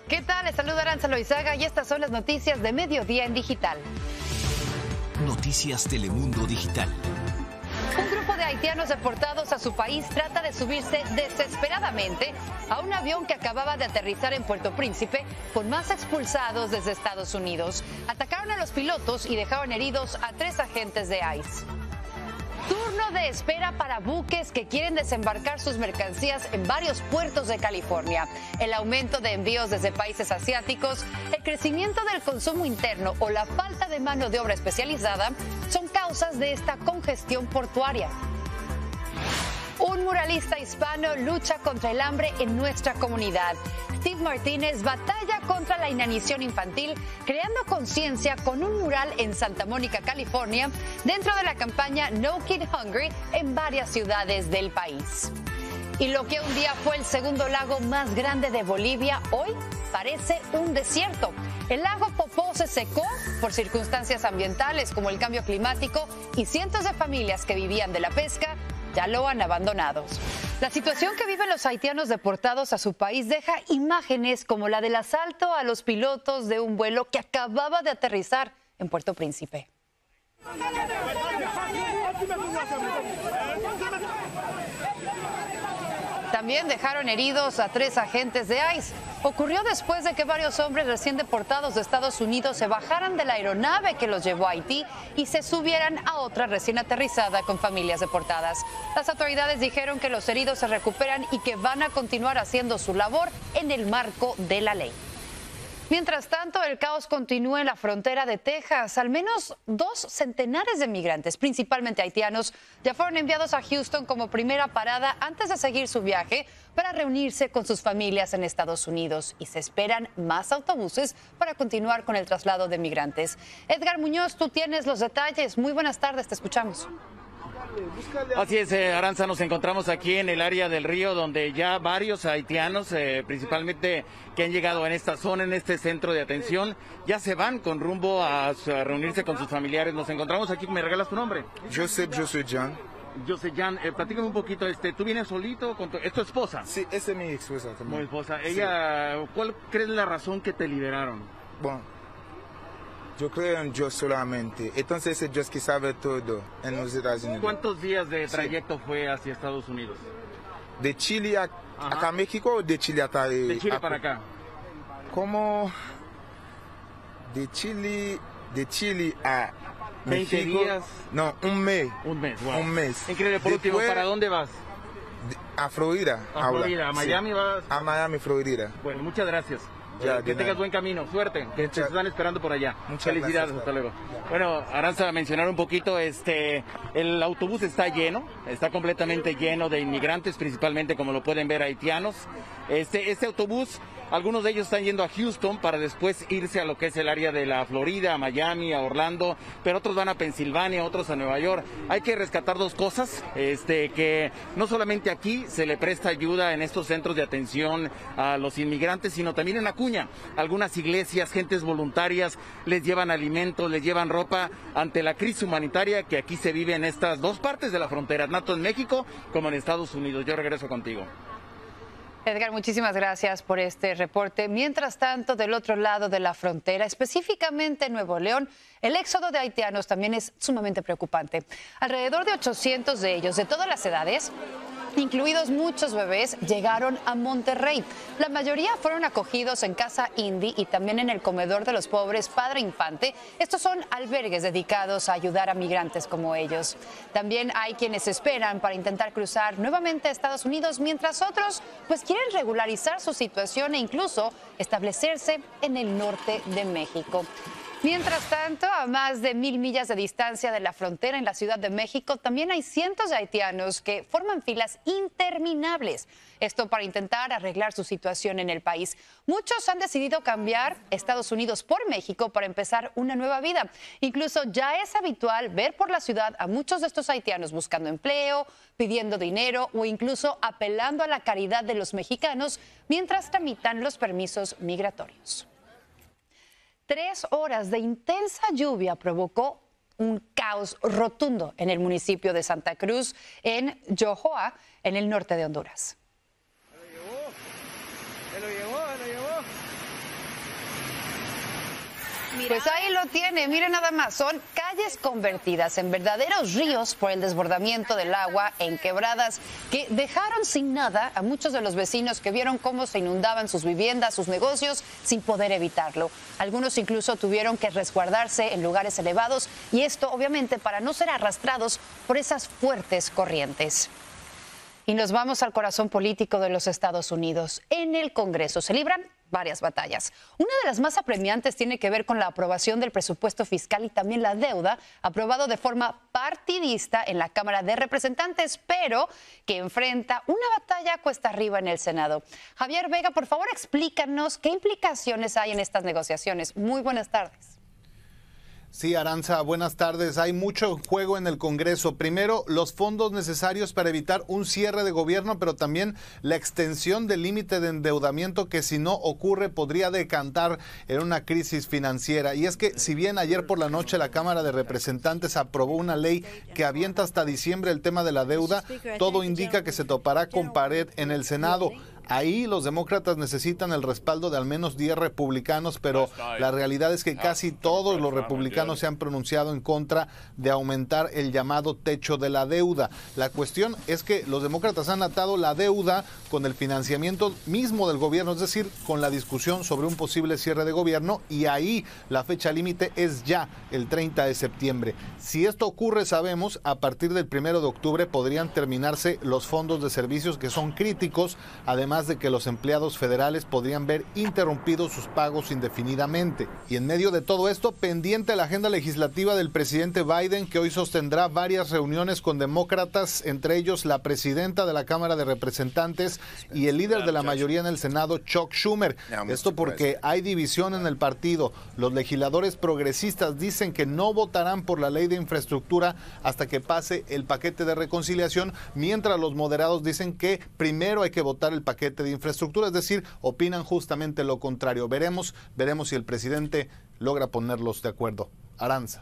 ¿Qué tal? Les saluda Aranza Loizaga y estas son las noticias de Mediodía en Digital. Noticias Telemundo Digital. Un grupo de haitianos deportados a su país trata de subirse desesperadamente a un avión que acababa de aterrizar en Puerto Príncipe con más expulsados desde Estados Unidos. Atacaron a los pilotos y dejaron heridos a 3 agentes de ICE. Turno de espera para buques que quieren desembarcar sus mercancías en varios puertos de California. El aumento de envíos desde países asiáticos, el crecimiento del consumo interno o la falta de mano de obra especializada son causas de esta congestión portuaria. Un muralista hispano lucha contra el hambre en nuestra comunidad. Steve Martínez batalla contra la inanición infantil, creando conciencia con un mural en Santa Mónica, California, dentro de la campaña No Kid Hungry en varias ciudades del país. Y lo que un día fue el segundo lago más grande de Bolivia, hoy parece un desierto. El lago Popó se secó por circunstancias ambientales como el cambio climático y cientos de familias que vivían de la pesca ya lo han abandonado. La situación que viven los haitianos deportados a su país deja imágenes como la del asalto a los pilotos de un vuelo que acababa de aterrizar en Puerto Príncipe. También dejaron heridos a 3 agentes de ICE. Ocurrió después de que varios hombres recién deportados de Estados Unidos se bajaran de la aeronave que los llevó a Haití y se subieran a otra recién aterrizada con familias deportadas. Las autoridades dijeron que los heridos se recuperan y que van a continuar haciendo su labor en el marco de la ley. Mientras tanto, el caos continúa en la frontera de Texas. Al menos 2 centenares de migrantes, principalmente haitianos, ya fueron enviados a Houston como primera parada antes de seguir su viaje para reunirse con sus familias en Estados Unidos. Y se esperan más autobuses para continuar con el traslado de migrantes. Edgar Muñoz, tú tienes los detalles. Muy buenas tardes, te escuchamos. Así es, Aranza, nos encontramos aquí en el área del río donde ya varios haitianos, principalmente que han llegado en esta zona, en este centro de atención, ya se van con rumbo a reunirse con sus familiares. Nos encontramos aquí, ¿me regalas tu nombre? Joseph Jan. Joseph Jan, platícame un poquito, ¿tú vienes solito? ¿Es tu esposa? Sí, esa es mi esposa también. Mi esposa. Ella, sí. ¿Cuál crees la razón que te liberaron? Bueno, yo creo en Dios solamente. Entonces es Dios que sabe todo en los Estados Unidos. ¿Cuántos días de trayecto fue hacia Estados Unidos? ¿De Chile acá a México o de Chile acá? De Chile para acá. ¿Cómo? De Chile a 20 México. días. No, un mes. Un mes, wow. Un mes. Increíble. Por último, ¿para dónde vas? A Florida. A Florida, a Miami, sí. Vas. A Miami, Florida. Bueno, muchas gracias. Ya, que tengas buen camino, suerte, que te están esperando por allá. Felicidades, hasta luego. Bueno, Aranza, mencionar un poquito, el autobús está lleno, está completamente lleno de inmigrantes, principalmente como lo pueden ver haitianos. Este autobús, algunos de ellos están yendo a Houston para después irse a lo que es el área de la Florida, a Miami, a Orlando, pero otros van a Pensilvania, otros a Nueva York. Hay que rescatar 2 cosas, que no solamente aquí se le presta ayuda en estos centros de atención a los inmigrantes, sino también en Acuña. Algunas iglesias, gentes voluntarias, les llevan alimentos, les llevan ropa ante la crisis humanitaria que aquí se vive en estas 2 partes de la frontera, tanto en México como en Estados Unidos. Yo regreso contigo. Edgar, muchísimas gracias por este reporte. Mientras tanto, del otro lado de la frontera, específicamente en Nuevo León, el éxodo de haitianos también es sumamente preocupante. Alrededor de 800 de ellos, de todas las edades, incluidos muchos bebés, llegaron a Monterrey. La mayoría fueron acogidos en Casa Indy y también en el comedor de los pobres Padre Infante. Estos son albergues dedicados a ayudar a migrantes como ellos. También hay quienes esperan para intentar cruzar nuevamente a Estados Unidos, mientras otros pues quieren regularizar su situación e incluso establecerse en el norte de México. Mientras tanto, a más de 1000 millas de distancia de la frontera en la Ciudad de México, también hay cientos de haitianos que forman filas interminables. Esto para intentar arreglar su situación en el país. Muchos han decidido cambiar Estados Unidos por México para empezar una nueva vida. Incluso ya es habitual ver por la ciudad a muchos de estos haitianos buscando empleo, pidiendo dinero o incluso apelando a la caridad de los mexicanos mientras tramitan los permisos migratorios. 3 horas de intensa lluvia provocó un caos rotundo en el municipio de Santa Cruz, en Yojoa, en el norte de Honduras. Se lo llevó. Pues ahí lo tiene, miren nada más, son calles convertidas en verdaderos ríos por el desbordamiento del agua en quebradas que dejaron sin nada a muchos de los vecinos que vieron cómo se inundaban sus viviendas, sus negocios, sin poder evitarlo. Algunos incluso tuvieron que resguardarse en lugares elevados y esto obviamente para no ser arrastrados por esas fuertes corrientes. Y nos vamos al corazón político de los Estados Unidos. En el Congreso se libran varias batallas. Una de las más apremiantes tiene que ver con la aprobación del presupuesto fiscal y también la deuda, aprobado de forma partidista en la Cámara de Representantes, pero que enfrenta una batalla cuesta arriba en el Senado. Javier Vega, por favor, explícanos qué implicaciones hay en estas negociaciones. Muy buenas tardes. Sí, Aranza, buenas tardes. Hay mucho juego en el Congreso. Primero, los fondos necesarios para evitar un cierre de gobierno, pero también la extensión del límite de endeudamiento que si no ocurre podría decantar en una crisis financiera. Y es que si bien ayer por la noche la Cámara de Representantes aprobó una ley que avienta hasta diciembre el tema de la deuda, todo indica que se topará con pared en el Senado. Ahí los demócratas necesitan el respaldo de al menos 10 republicanos, pero la realidad es que casi todos los republicanos se han pronunciado en contra de aumentar el llamado techo de la deuda. La cuestión es que los demócratas han atado la deuda con el financiamiento mismo del gobierno, es decir, con la discusión sobre un posible cierre de gobierno, y ahí la fecha límite es ya el 30 de septiembre. Si esto ocurre, sabemos, a partir del 1 de octubre podrían terminarse los fondos de servicios que son críticos, además de que los empleados federales podrían ver interrumpidos sus pagos indefinidamente. Y en medio de todo esto, pendiente la agenda legislativa del presidente Biden, que hoy sostendrá varias reuniones con demócratas, entre ellos la presidenta de la Cámara de Representantes y el líder de la mayoría en el Senado, Chuck Schumer. Esto porque hay división en el partido. Los legisladores progresistas dicen que no votarán por la ley de infraestructura hasta que pase el paquete de reconciliación, mientras los moderados dicen que primero hay que votar el paquete de infraestructura, es decir, opinan justamente lo contrario. Veremos si el presidente logra ponerlos de acuerdo. Aranza.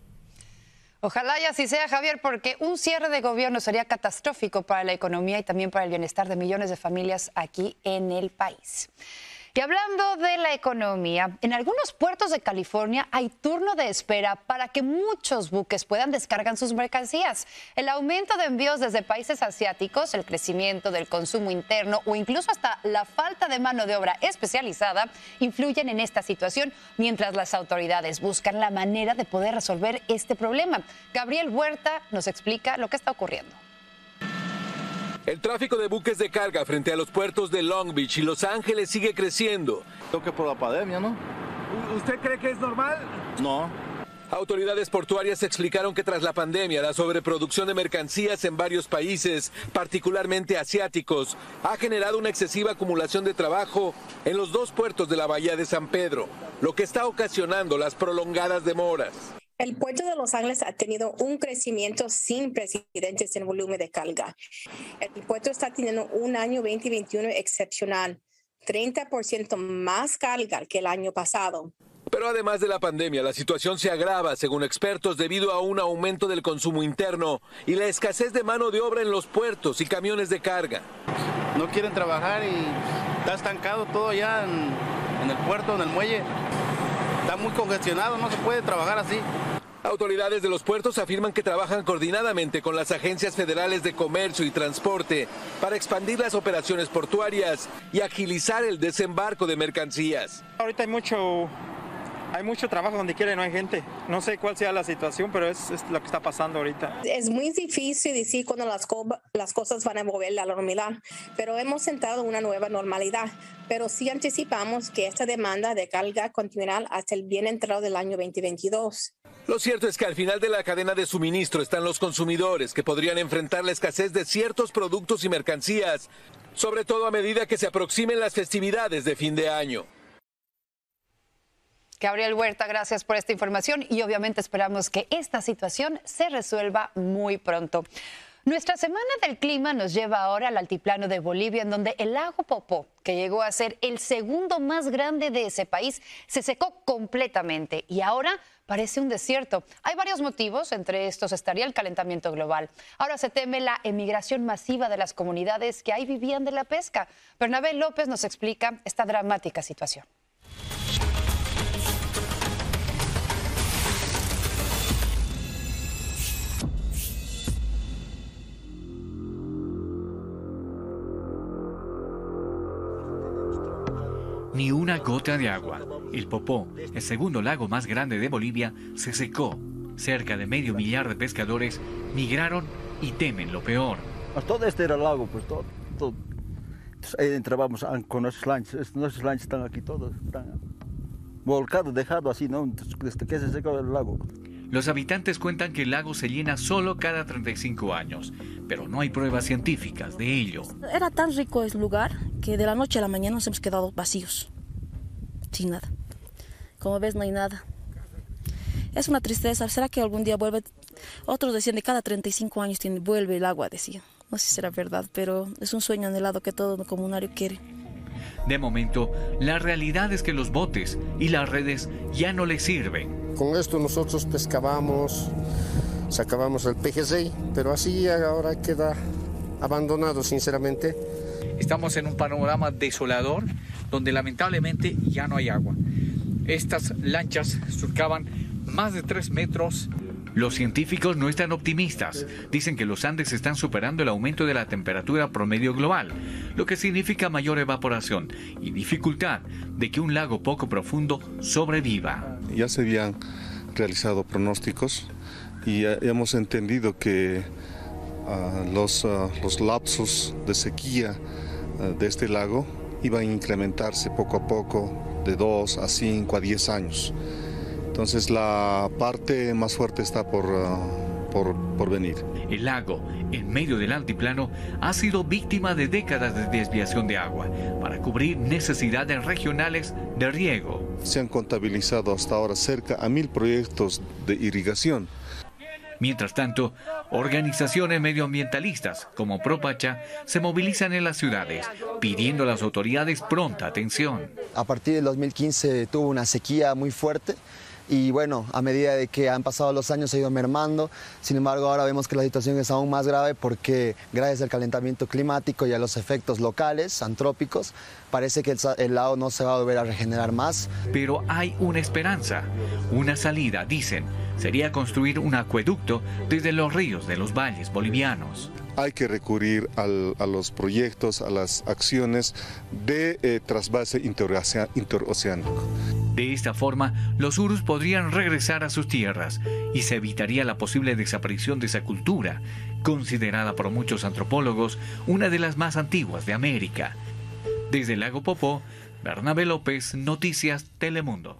Ojalá y así sea, Javier, porque un cierre de gobierno sería catastrófico para la economía y también para el bienestar de millones de familias aquí en el país. Y hablando de la economía, en algunos puertos de California hay turno de espera para que muchos buques puedan descargar sus mercancías. El aumento de envíos desde países asiáticos, el crecimiento del consumo interno o incluso hasta la falta de mano de obra especializada influyen en esta situación, mientras las autoridades buscan la manera de poder resolver este problema. Gabriel Huerta nos explica lo que está ocurriendo. El tráfico de buques de carga frente a los puertos de Long Beach y Los Ángeles sigue creciendo. Creo que por la pandemia, ¿no? ¿Usted cree que es normal? No. Autoridades portuarias explicaron que tras la pandemia, la sobreproducción de mercancías en varios países, particularmente asiáticos, ha generado una excesiva acumulación de trabajo en los dos puertos de la Bahía de San Pedro, lo que está ocasionando las prolongadas demoras. El puerto de Los Ángeles ha tenido un crecimiento sin precedentes en volumen de carga. El puerto está teniendo un año 2021 excepcional, 30% más carga que el año pasado. Pero además de la pandemia, la situación se agrava, según expertos, debido a un aumento del consumo interno y la escasez de mano de obra en los puertos y camiones de carga. No quieren trabajar y está estancado todo allá en el puerto, en el muelle. Está muy congestionado, no se puede trabajar así. Autoridades de los puertos afirman que trabajan coordinadamente con las agencias federales de comercio y transporte para expandir las operaciones portuarias y agilizar el desembarco de mercancías. Ahorita hay mucho trabajo donde quiera y no hay gente. No sé cuál sea la situación, pero es lo que está pasando ahorita. Es muy difícil decir cuándo las cosas van a volver a la normalidad, pero hemos entrado en una nueva normalidad. Pero sí anticipamos que esta demanda de carga continuará hasta el bien entrado del año 2022. Lo cierto es que al final de la cadena de suministro están los consumidores, que podrían enfrentar la escasez de ciertos productos y mercancías, sobre todo a medida que se aproximen las festividades de fin de año. Gabriel Huerta, gracias por esta información y obviamente esperamos que esta situación se resuelva muy pronto. Nuestra semana del clima nos lleva ahora al altiplano de Bolivia, en donde el lago Popó, que llegó a ser el segundo más grande de ese país, se secó completamente y ahora parece un desierto. Hay varios motivos, entre estos estaría el calentamiento global. Ahora se teme la emigración masiva de las comunidades que ahí vivían de la pesca. Bernabé López nos explica esta dramática situación. ni una gota de agua. El Popó, el segundo lago más grande de Bolivia, se secó. Cerca de 500 000 de pescadores migraron y temen lo peor. Todo este era el lago, pues todo. Entonces, ahí entrábamos con nuestros lanches están aquí todos, están volcados, dejados así, ¿no? Entonces, desde que se secó el lago. Los habitantes cuentan que el lago se llena solo cada 35 años, pero no hay pruebas científicas de ello. Era tan rico el lugar que de la noche a la mañana nos hemos quedado vacíos, sin nada. Como ves, no hay nada. Es una tristeza. ¿Será que algún día vuelve? Otros decían de cada 35 años vuelve el agua, decía. No sé si será verdad, pero es un sueño anhelado que todo comunario quiere. De momento, la realidad es que los botes y las redes ya no les sirven. Con esto nosotros pescábamos, sacábamos el PGC, pero así ahora queda abandonado, sinceramente. Estamos en un panorama desolador donde lamentablemente ya no hay agua. Estas lanchas surcaban más de 3 metros. Los científicos no están optimistas. Dicen que los Andes están superando el aumento de la temperatura promedio global, lo que significa mayor evaporación y dificultad de que un lago poco profundo sobreviva. Ya se habían realizado pronósticos y hemos entendido que los lapsos de sequía de este lago iban a incrementarse poco a poco de 2 a 5 a 10 años. Entonces la parte más fuerte está por venir. El lago, en medio del altiplano, ha sido víctima de décadas de desviación de agua para cubrir necesidades regionales de riego. Se han contabilizado hasta ahora cerca a 1000 proyectos de irrigación. Mientras tanto, organizaciones medioambientalistas como Propacha se movilizan en las ciudades, pidiendo a las autoridades pronta atención. A partir del 2015 tuvo una sequía muy fuerte. Y bueno, a medida de que han pasado los años se ha ido mermando. Sin embargo, ahora vemos que la situación es aún más grave porque gracias al calentamiento climático y a los efectos locales, antrópicos, parece que el lago no se va a volver a regenerar más. Pero hay una esperanza, una salida, dicen. Sería construir un acueducto desde los ríos de los valles bolivianos. Hay que recurrir a los proyectos, a las acciones de trasvase interoceánico. De esta forma, los urus podrían regresar a sus tierras y se evitaría la posible desaparición de esa cultura, considerada por muchos antropólogos una de las más antiguas de América. Desde el Lago Popó, Bernabé López, Noticias Telemundo.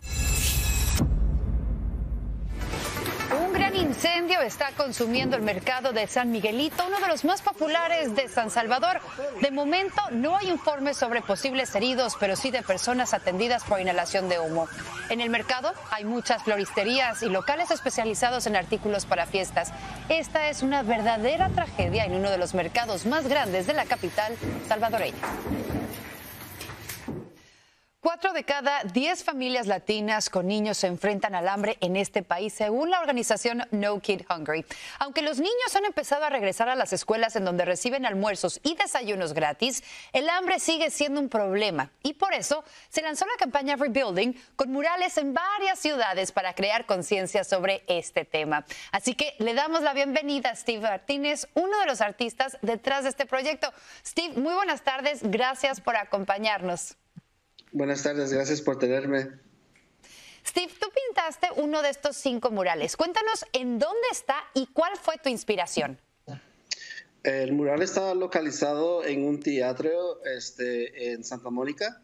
Incendio está consumiendo el mercado de San Miguelito, uno de los más populares de San Salvador. De momento no hay informes sobre posibles heridos, pero sí de personas atendidas por inhalación de humo. En el mercado hay muchas floristerías y locales especializados en artículos para fiestas. Esta es una verdadera tragedia en uno de los mercados más grandes de la capital salvadoreña. 4 de cada 10 familias latinas con niños se enfrentan al hambre en este país, según la organización No Kid Hungry. Aunque los niños han empezado a regresar a las escuelas en donde reciben almuerzos y desayunos gratis, el hambre sigue siendo un problema. Y por eso se lanzó la campaña Rebuilding con murales en varias ciudades para crear conciencia sobre este tema. Así que le damos la bienvenida a Steve Martínez, uno de los artistas detrás de este proyecto. Steve, muy buenas tardes. Gracias por acompañarnos. Buenas tardes, gracias por tenerme. Steve, tú pintaste uno de estos 5 murales. Cuéntanos en dónde está y cuál fue tu inspiración. El mural está localizado en un teatro en Santa Mónica,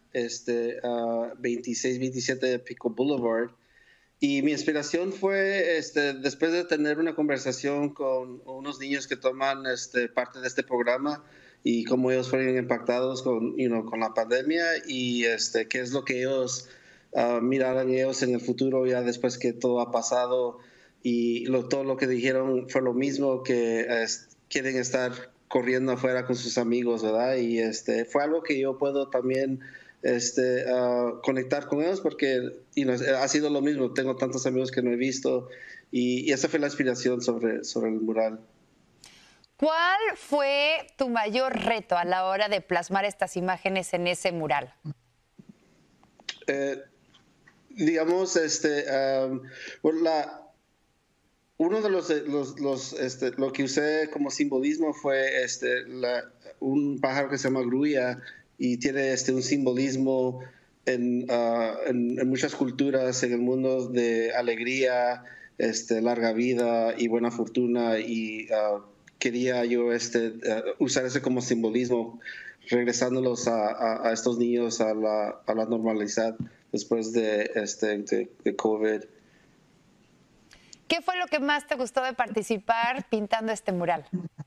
2627 de Pico Boulevard. Y mi inspiración fue después de tener una conversación con unos niños que toman parte de este programa, y cómo ellos fueron impactados con la pandemia y qué es lo que ellos miraran ellos en el futuro ya después que todo ha pasado, y todo lo que dijeron fue lo mismo, que quieren estar corriendo afuera con sus amigos, ¿verdad? Y fue algo que yo puedo también conectar con ellos porque ha sido lo mismo. Tengo tantos amigos que no he visto y esa fue la inspiración sobre el mural. ¿Cuál fue tu mayor reto a la hora de plasmar estas imágenes en ese mural? Digamos, uno de lo que usé como simbolismo fue un pájaro que se llama grulla y tiene un simbolismo en muchas culturas en el mundo de alegría, larga vida y buena fortuna, y quería yo usar eso como simbolismo, regresándolos a estos niños a la normalidad después de COVID. ¿Qué fue lo que más te gustó de participar pintando este mural?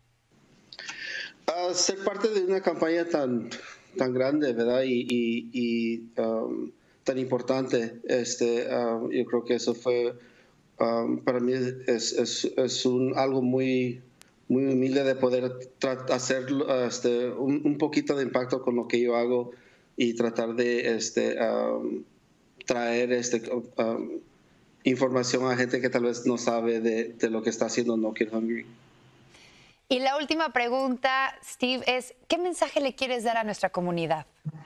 Ser parte de una campaña tan grande, ¿verdad? Y tan importante. Yo creo que eso fue, para mí, es algo muy humilde de poder hacer un poquito de impacto con lo que yo hago y tratar de traer información a gente que tal vez no sabe de lo que está haciendo No Kid Hungry. Y la última pregunta, Steve, es ¿qué mensaje le quieres dar a nuestra comunidad?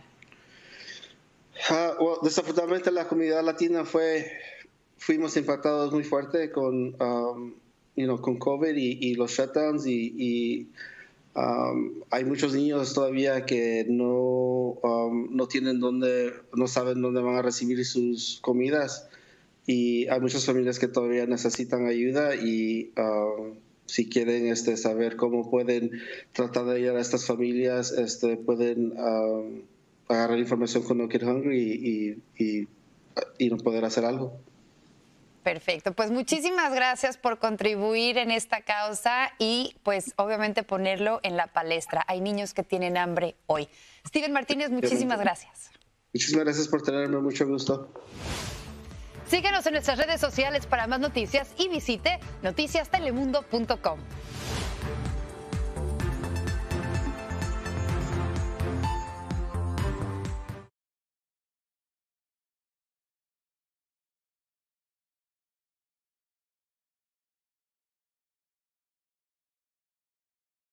Desafortunadamente la comunidad latina fuimos impactados muy fuerte con COVID y los shutdowns, y hay muchos niños todavía que no tienen no saben dónde van a recibir sus comidas, y hay muchas familias que todavía necesitan ayuda, y si quieren saber cómo pueden tratar de ayudar a estas familias, pueden agarrar información con No Kid Hungry y poder hacer algo. Perfecto, pues muchísimas gracias por contribuir en esta causa y pues obviamente ponerlo en la palestra. Hay niños que tienen hambre hoy. Steven Martínez, muchísimas gracias. Muchísimas gracias por tenerme, mucho gusto. Síguenos en nuestras redes sociales para más noticias y visite noticiastelemundo.com.